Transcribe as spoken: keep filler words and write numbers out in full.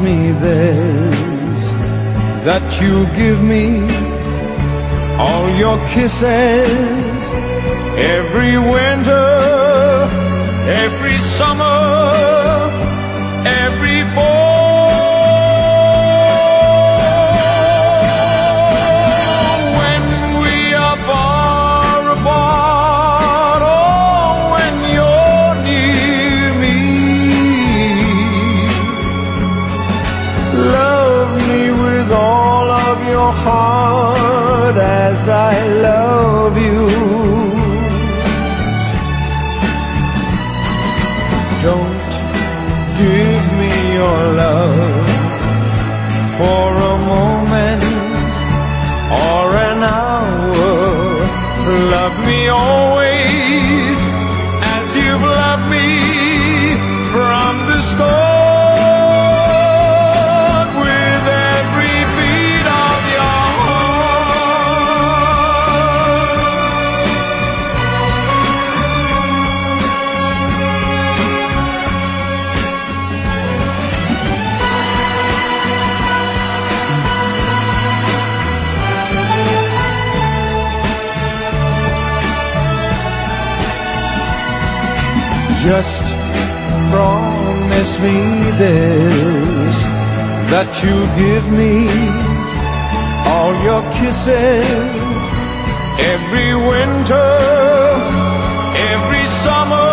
me this, that you'll give me all your kisses every winter, every summer, every fall. When we are far apart, or when you're near me, love me with all of your heart as I love you. Don't give me your love for a moment or an hour. Love me always as you've loved me from the start. Just promise me this, that you'll give me all your kisses every winter, every summer.